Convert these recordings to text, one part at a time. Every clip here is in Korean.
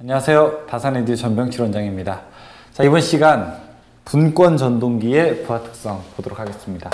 안녕하세요. 다산에듀 전병칠 원장입니다. 자, 이번 시간 분권 전동기의 부하 특성 보도록 하겠습니다.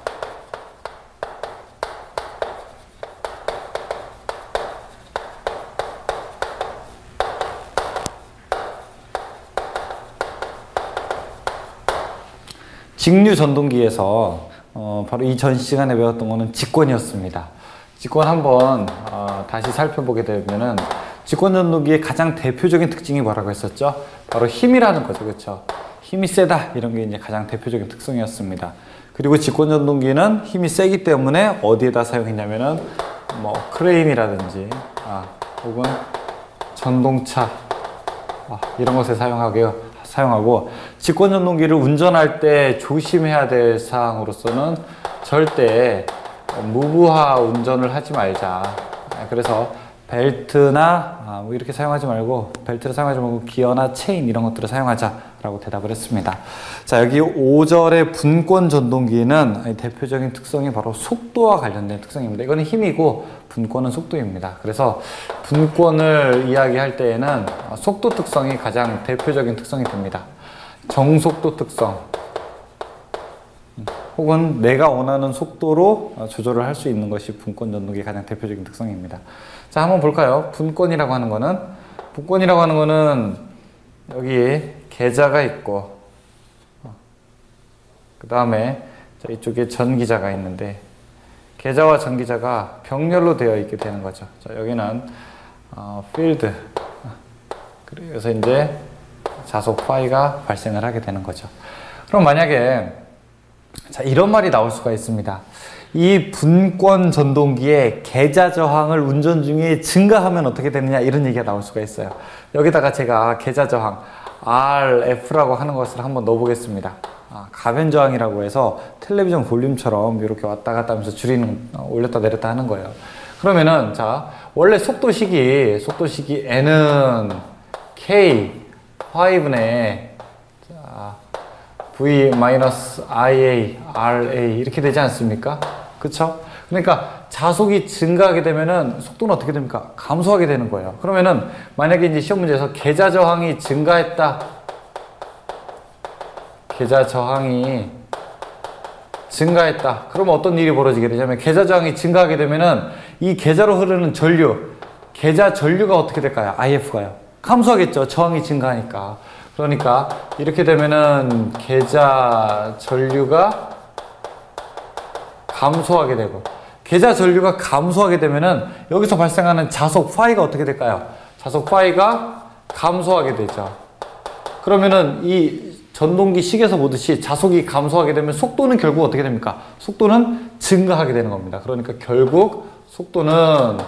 직류 전동기에서 바로 이 전 시간에 배웠던 거는 직권이었습니다. 직권 한번 다시 살펴보게 되면은 직권 전동기의 가장 대표적인 특징이 뭐라고 했었죠? 바로 힘이라는 거죠. 그렇죠? 힘이 세다 이런 게 이제 가장 대표적인 특성이었습니다. 그리고 직권 전동기는 힘이 세기 때문에 어디에다 사용했냐면은 뭐 크레인이라든지 혹은 전동차 이런 것에 사용하고 직권 전동기를 운전할 때 조심해야 될 사항으로서는 절대 무부하 운전을 하지 말자. 그래서 벨트나 뭐 이렇게 사용하지 말고 벨트를 사용하지 말고 기어나 체인 이런 것들을 사용하자라고 대답을 했습니다. 자, 여기 5절의 분권 전동기는 대표적인 특성이 바로 속도와 관련된 특성입니다. 이거는 힘이고 분권은 속도입니다. 그래서 분권을 이야기할 때에는 속도 특성이 가장 대표적인 특성이 됩니다. 정속도 특성 혹은 내가 원하는 속도로 조절을 할 수 있는 것이 분권 전동기의 가장 대표적인 특성입니다. 자, 한번 볼까요? 분권이라고 하는 거는 여기 계자가 있고 그 다음에 이쪽에 전기자가 있는데 계자와 전기자가 병렬로 되어 있게 되는 거죠. 자, 여기는 필드 그래서 이제 자속 파이가 발생을 하게 되는 거죠. 그럼 만약에 자, 이런 말이 나올 수가 있습니다. 이 분권 전동기의 계자 저항을 운전 중에 증가하면 어떻게 되느냐 이런 얘기가 나올 수가 있어요. 여기다가 제가 계자 저항 RF라고 하는 것을 한번 넣어 보겠습니다. 가변 저항이라고 해서 텔레비전 볼륨처럼 이렇게 왔다 갔다 하면서 줄이는 올렸다 내렸다 하는 거예요. 그러면은 자, 원래 속도식이 N은 K 5분의 V-IA, RA 이렇게 되지 않습니까? 그쵸? 그러니까 자속이 증가하게 되면은 속도는 어떻게 됩니까? 감소하게 되는 거예요. 그러면은 만약에 이제 시험 문제에서 계자 저항이 증가했다. 계자 저항이 증가했다. 그러면 어떤 일이 벌어지게 되냐면 계자 저항이 증가하게 되면은 이 계자로 흐르는 전류, 계자 전류가 어떻게 될까요? IF가요. 감소하겠죠. 저항이 증가하니까. 그러니까 이렇게 되면은 계자 전류가 감소하게 되고 계자 전류가 감소하게 되면은 여기서 발생하는 자속 파이가 어떻게 될까요? 자속 파이가 감소하게 되죠. 그러면은 이 전동기 식에서 보듯이 자속이 감소하게 되면 속도는 결국 어떻게 됩니까? 속도는 증가하게 되는 겁니다. 그러니까 결국 속도는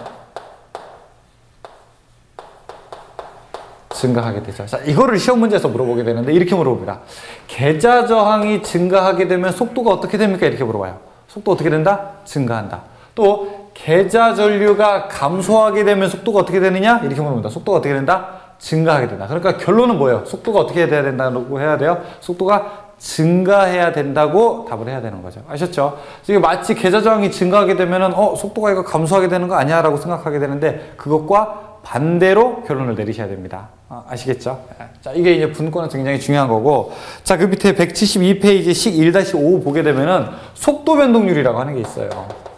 증가하게 되죠. 자, 이거를 시험 문제에서 물어보게 되는데 이렇게 물어봅니다. 계자 저항이 증가하게 되면 속도가 어떻게 됩니까? 이렇게 물어봐요. 속도 어떻게 된다? 증가한다. 또 계자 전류가 감소하게 되면 속도가 어떻게 되느냐? 이렇게 물어봅니다. 속도가 어떻게 된다? 증가하게 된다. 그러니까 결론은 뭐예요? 속도가 어떻게 돼야 된다고 해야 돼요? 속도가 증가해야 된다고 답을 해야 되는 거죠. 아셨죠? 지금 마치 계자 저항이 증가하게 되면은 속도가 이거 감소하게 되는 거 아니야? 라고 생각하게 되는데 그것과 반대로 결론을 내리셔야 됩니다. 아시겠죠? 자, 이게 이제 분권은 굉장히 중요한 거고. 자, 그 밑에 172페이지 식 1-5 보게 되면은 속도 변동률이라고 하는 게 있어요.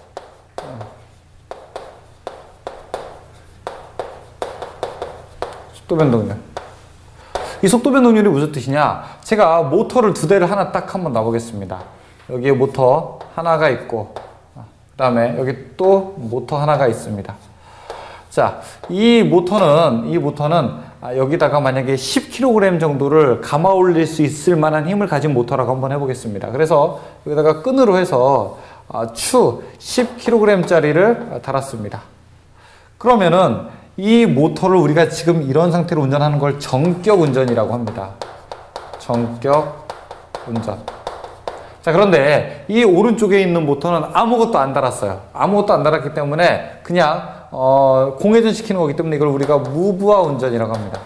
속도 변동률. 이 속도 변동률이 무슨 뜻이냐? 제가 모터를 두 대를 하나 딱 한번 놔보겠습니다. 여기에 모터 하나가 있고, 그 다음에 여기 또 모터 하나가 있습니다. 자, 이 모터는 여기다가 만약에 10kg 정도를 감아 올릴 수 있을 만한 힘을 가진 모터라고 한번 해보겠습니다. 그래서 여기다가 끈으로 해서 추 10kg 짜리를 달았습니다. 그러면은 이 모터를 우리가 지금 이런 상태로 운전하는 걸 정격 운전이라고 합니다. 정격 운전. 자, 그런데 이 오른쪽에 있는 모터는 아무것도 안 달았어요. 아무것도 안 달았기 때문에 그냥 공회전 시키는 거기 때문에 이걸 우리가 무부하 운전이라고 합니다.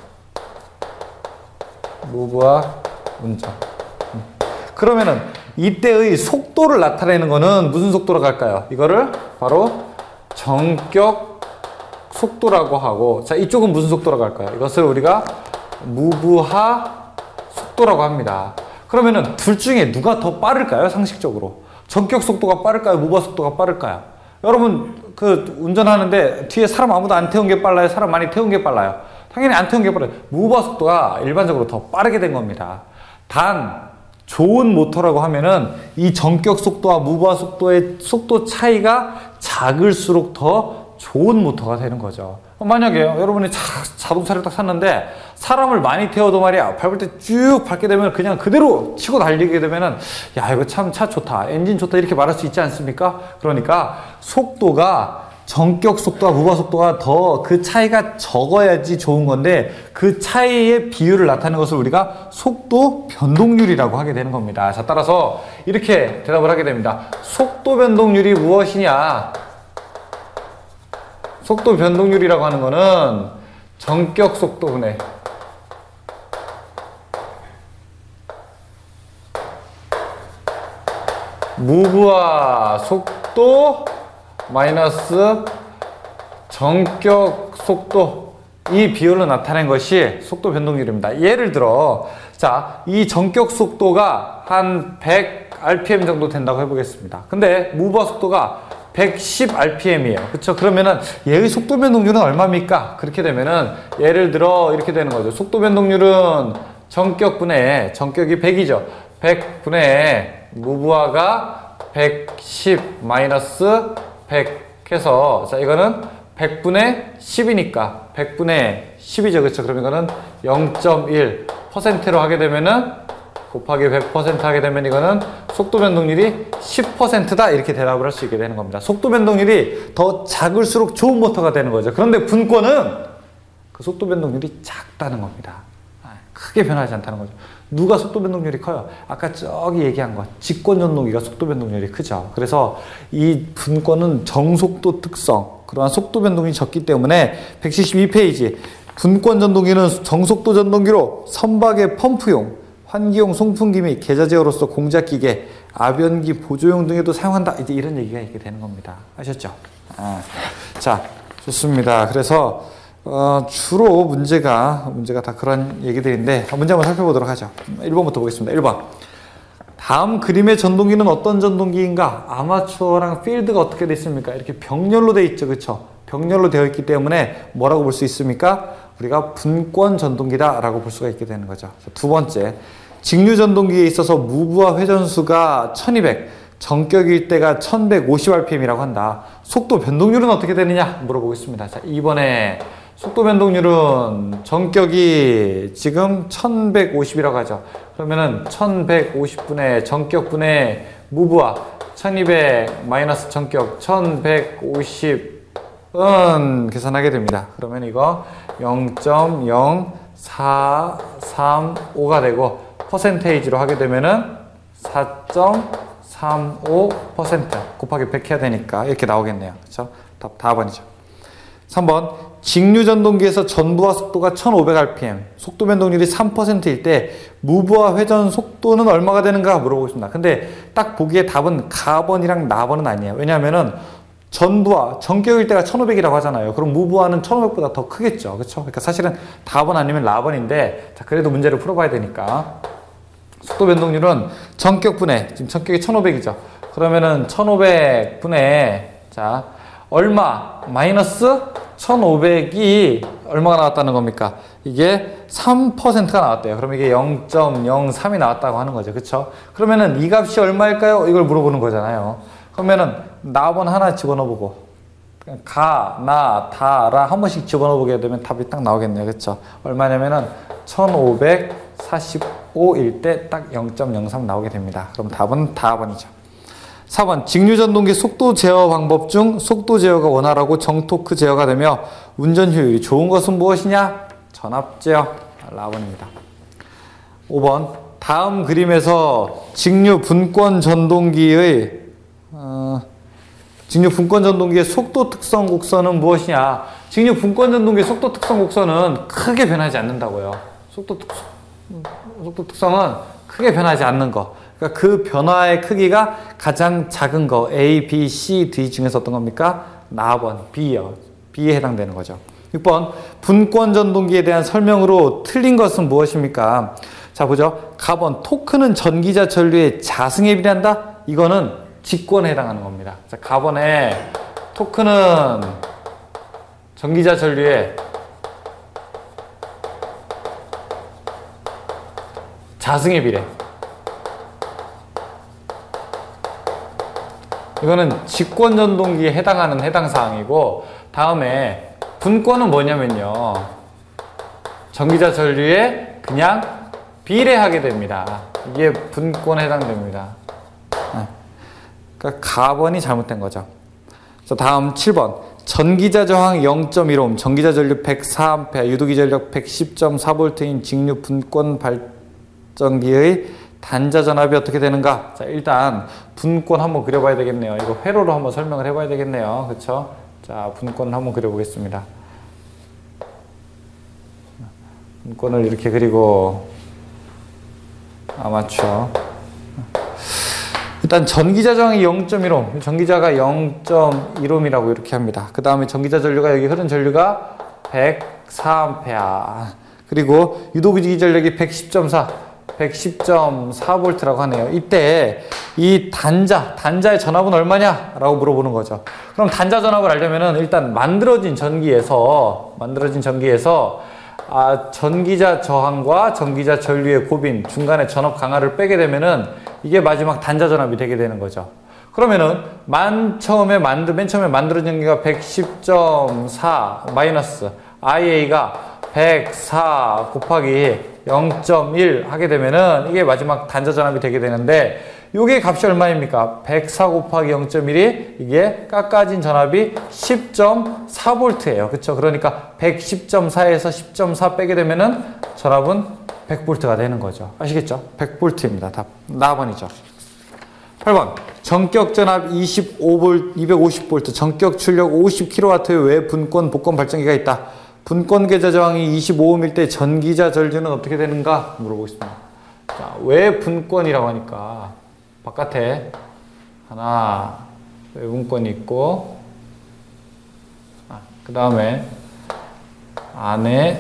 무부하 운전. 그러면은 이때의 속도를 나타내는 거는 무슨 속도로 갈까요? 이거를 바로 정격 속도라고 하고, 자, 이쪽은 무슨 속도라고 할까요? 이것을 우리가 무브하 속도라고 합니다. 그러면은 둘 중에 누가 더 빠를까요? 상식적으로. 전격 속도가 빠를까요? 무브하 속도가 빠를까요? 여러분, 운전하는데 뒤에 사람 아무도 안 태운 게 빨라요? 사람 많이 태운 게 빨라요? 당연히 안 태운 게 빨라요. 무브하 속도가 일반적으로 더 빠르게 된 겁니다. 단, 좋은 모터라고 하면은 이 전격 속도와 무브하 속도의 속도 차이가 작을수록 더 좋은 모터가 되는 거죠. 만약에 여러분이 자동차를 딱 샀는데 사람을 많이 태워도 말이야, 밟을 때 쭉 밟게 되면 그냥 그대로 치고 달리게 되면은, 야, 이거 참 차 좋다, 엔진 좋다, 이렇게 말할 수 있지 않습니까? 그러니까 속도가, 전격 속도와 무브하 속도가 더 그 차이가 적어야지 좋은 건데, 그 차이의 비율을 나타내는 것을 우리가 속도 변동률이라고 하게 되는 겁니다. 자, 따라서 이렇게 대답을 하게 됩니다. 속도 변동률이 무엇이냐? 속도 변동률이라고 하는 거는 전격 속도분의 무브하 속도 마이너스 전격 속도, 이 비율로 나타낸 것이 속도 변동률입니다. 예를 들어, 자, 이 전격 속도가 한 100rpm 정도 된다고 해보겠습니다. 근데 무브하 속도가 110rpm이에요. 그쵸? 그러면은 얘의 속도 변동률은 얼마입니까? 그렇게 되면은 예를 들어 이렇게 되는 거죠. 속도 변동률은 전격분의, 전격이 100이죠. 100분의 무브하가 110 마이너스 100 해서, 자, 이거는 100분의 10이니까 100분의 10이죠. 그쵸? 그럼 이거는 0.1%로 하게 되면은, 곱하기 100% 하게 되면 이거는 속도 변동률이 10%다, 이렇게 대답을 할 수 있게 되는 겁니다. 속도 변동률이 더 작을수록 좋은 모터가 되는 거죠. 그런데 분권은 그 속도 변동률이 작다는 겁니다. 크게 변하지 않다는 거죠. 누가 속도 변동률이 커요? 아까 저기 얘기한 것, 직권 전동기가 속도 변동률이 크죠. 그래서 이 분권은 정속도 특성, 그러한 속도 변동이 적기 때문에 172페이지, 분권 전동기는 정속도 전동기로 선박의 펌프용, 환기용 송풍기 및 계좌 제어로서 공작기계, 아변기 보조용 등에도 사용한다. 이제 이런 얘기가 있게 되는 겁니다. 아셨죠? 자, 좋습니다. 그래서 주로 문제가 다 그런 얘기들인데, 문제 한번 살펴보도록 하죠. 1번부터 보겠습니다. 1번. 다음 그림의 전동기는 어떤 전동기인가? 아마추어랑 필드가 어떻게 되어 있습니까? 이렇게 병렬로 되어 있죠. 그쵸? 병렬로 되어 있기 때문에 뭐라고 볼 수 있습니까? 우리가 분권 전동기다 라고 볼 수가 있게 되는 거죠. 두 번째, 직류 전동기에 있어서 무브와 회전수가 1200, 전격일 때가 1150rpm이라고 한다. 속도 변동률은 어떻게 되느냐 물어보겠습니다. 자, 이번에 속도 변동률은 전격이 지금 1150이라고 하죠. 그러면은 1150분의 전격분의 무브와 1200 마이너스 전격 1150은 계산하게 됩니다. 그러면 이거 0.0435가 되고, 퍼센테이지로 하게 되면은 4.35% 곱하기 100 해야 되니까 이렇게 나오겠네요. 그렇죠? 답 4번이죠. 3번, 직류 전동기에서 전부하 속도가 1500rpm, 속도 변동률이 3%일 때 무브와 회전 속도는 얼마가 되는가 물어보고 있습니다. 근데 딱 보기에 답은 가번이랑 나번은 아니에요. 왜냐하면은 전부하, 전격일 때가 1500이라고 하잖아요. 그럼 무브하는 1500보다 더 크겠죠. 그렇죠? 그러니까 사실은 답은 아니면 라번인데, 자, 그래도 문제를 풀어봐야 되니까. 속도 변동률은 전격분의, 지금 전격이 1500이죠. 그러면은 1500분의, 자, 얼마? 마이너스 1500이 얼마가 나왔다는 겁니까? 이게 3%가 나왔대요. 그럼 이게 0.03이 나왔다고 하는 거죠. 그쵸? 그러면은 이 값이 얼마일까요? 이걸 물어보는 거잖아요. 그러면은 나번 하나 집어넣어보고, 가, 나, 다, 라 한 번씩 집어넣어보게 되면 답이 딱 나오겠네요. 그쵸? 얼마냐면은 1545일 때 딱 0.03 나오게 됩니다. 그럼 답은 4번이죠. 4번, 직류 전동기 속도 제어 방법 중 속도 제어가 원활하고 정토크 제어가 되며 운전 효율이 좋은 것은 무엇이냐? 전압 제어. 라번입니다. 5번, 다음 그림에서 직류 분권 전동기의 속도 특성 곡선은 무엇이냐? 직류 분권 전동기의 속도 특성 곡선은 크게 변하지 않는다고요. 속도 특성은 크게 변하지 않는 거. 그러니까 그 변화의 크기가 가장 작은 거, A, B, C, D 중에서 어떤 겁니까? 나번, B요. B에 해당되는 거죠. 6번 분권 전동기에 대한 설명으로 틀린 것은 무엇입니까? 자 보죠. 가번 토크는 전기자 전류의 자승에 비례한다. 이거는 직권에 해당하는 겁니다. 자, 가번의 토크는 전기자 전류의 자승에 비례. 이거는 직권 전동기에 해당하는 해당 사항이고, 다음에 분권은 뭐냐면요, 전기자 전류에 그냥 비례하게 됩니다. 이게 분권에 해당됩니다. 그러니까 가번이 잘못된 거죠. 자, 다음 7번 전기자 저항 0.1옴, 전기자 전류 104A, 유도기 전력 110.4V인 직류 분권 발전기의 단자 전압이 어떻게 되는가? 자, 일단 분권 한번 그려봐야 되겠네요. 이거 회로로 한번 설명을 해봐야 되겠네요. 그쵸? 자, 분권 한번 그려보겠습니다. 분권을 이렇게 그리고 아마추어. 일단 전기자 저항이 0.1옴, 전기자가 0.1옴이라고 이렇게 합니다. 그 다음에 전기자 전류가 여기 흐른 전류가 104A, 그리고 유도기 전력이 110.4V라고 하네요. 이때 이 단자의 전압은 얼마냐? 라고 물어보는 거죠. 그럼 단자 전압을 알려면은 일단 만들어진 전기에서 전기자 저항과 전기자 전류의 고빈 중간에 전압 강하를 빼게 되면은 이게 마지막 단자 전압이 되게 되는 거죠. 그러면은 맨 처음에 만들어진 전기가 110.4 마이너스 IA가 104 곱하기 0.1 하게 되면은 이게 마지막 단자 전압이 되게 되는데, 요게 값이 얼마입니까? 104 곱하기 0.1이 이게 깎아진 전압이 10.4V예요. 그쵸? 그러니까 110.4에서 10.4 빼게 되면은 전압은 100V가 되는 거죠. 아시겠죠? 100V입니다. 답. 나번이죠. 8번. 전격 전압 25V, 250V, 전격 출력 50kW의 외 분권 복권 발전기가 있다. 분권 계좌 저항이 25옴일 때 전기자 전류는 어떻게 되는가 물어보겠습니다. 자, 외 분권이라고 하니까 바깥에 하나 외 분권이 있고, 그 다음에 안에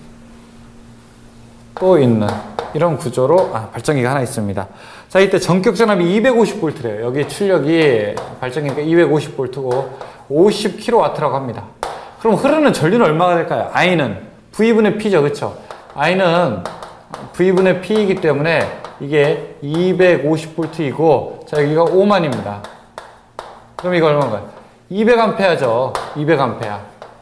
또 있는 이런 구조로 발전기가 하나 있습니다. 자, 이때 전격 전압이 250V래요. 여기 출력이 발전기가 250V고 50kW라고 합니다. 그럼 흐르는 전류는 얼마가 될까요? I는 V분의 P죠. 그쵸? I는 V분의 P이기 때문에 이게 250V이고, 자, 여기가 5만입니다. 그럼 이거 얼마인가요? 200A죠. 200A.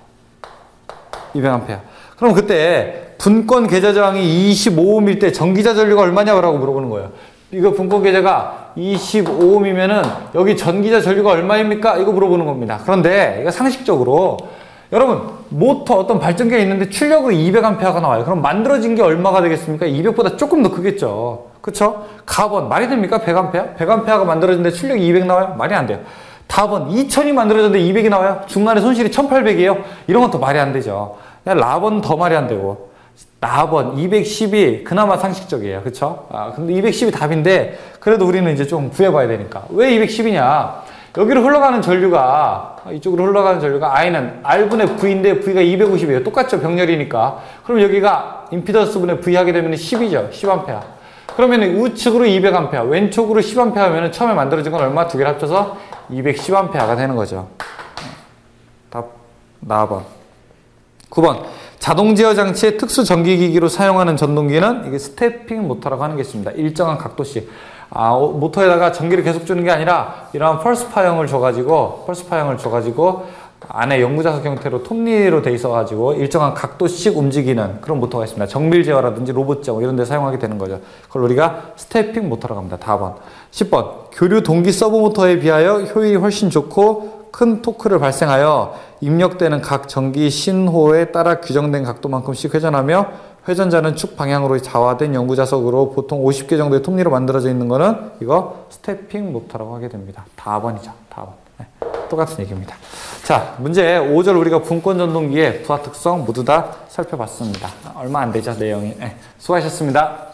그럼 그때 분권 계좌 저항이 25옴일 때 전기자 전류가 얼마냐고 물어보는 거예요. 이거 분권 계좌가 25옴이면은 여기 전기자 전류가 얼마입니까? 이거 물어보는 겁니다. 그런데 이거 상식적으로 여러분, 모터 어떤 발전기가 있는데 출력이 200A가 나와요. 그럼 만들어진 게 얼마가 되겠습니까? 200보다 조금 더 크겠죠. 그쵸? 가번, 말이 됩니까? 100A? 100A가 만들어졌는데 출력이 200 나와요? 말이 안 돼요. 다번, 2000이 만들어졌는데 200이 나와요? 중간에 손실이 1800이에요? 이런 것도 말이 안 되죠. 라번 더 말이 안 되고. 나번, 210이 그나마 상식적이에요. 그쵸? 근데 210이 답인데, 그래도 우리는 이제 좀 구해봐야 되니까. 왜 210이냐? 여기로 흘러가는 전류가, 이쪽으로 흘러가는 전류가 I는 R분의 V인데 V가 250이에요. 똑같죠? 병렬이니까. 그럼 여기가 임피던스 분의 V 하게 되면 10이죠. 10A. 그러면 우측으로 200A, 왼쪽으로 10A 하면 처음에 만들어진 건 얼마? 두 개를 합쳐서 210A가 되는 거죠. 답, 나번. 9번. 자동 제어 장치의 특수 전기기기로 사용하는 전동기는 이게 스태핑 모터라고 하는 게 있습니다. 일정한 각도씩. 모터에다가 전기를 계속 주는 게 아니라 이러한 펄스파형을 줘가지고 안에 영구자석 형태로 톱니로 돼 있어가지고 일정한 각도씩 움직이는 그런 모터가 있습니다. 정밀 제어라든지 로봇 제어 이런 데 사용하게 되는 거죠. 그걸 우리가 스태핑 모터라고 합니다. 답은 10번. 교류 동기 서브 모터에 비하여 효율이 훨씬 좋고 큰 토크를 발생하여 입력되는 각 전기 신호에 따라 규정된 각도만큼씩 회전하며 회전자는 축 방향으로 좌화된 영구자석으로 보통 50개 정도의 톱니로 만들어져 있는 거는 이거 스태핑 모터라고 하게 됩니다. 답번이죠. 답번. 네, 똑같은 얘기입니다. 자, 문제 5절 우리가 분권 전동기의 부하 특성 모두 다 살펴봤습니다. 얼마 안 되죠, 내용이. 네, 수고하셨습니다.